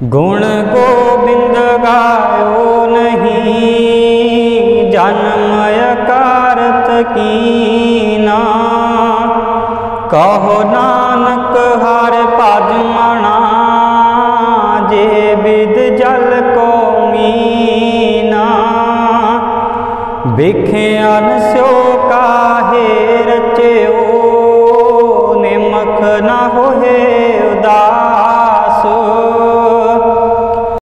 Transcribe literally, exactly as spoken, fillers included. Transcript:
गुण गोबिंद गायो नहीं, जन्मय कारत कीना। कहो नानक हर पद मना, जे विद जल को मीना। बिख्यान स्यो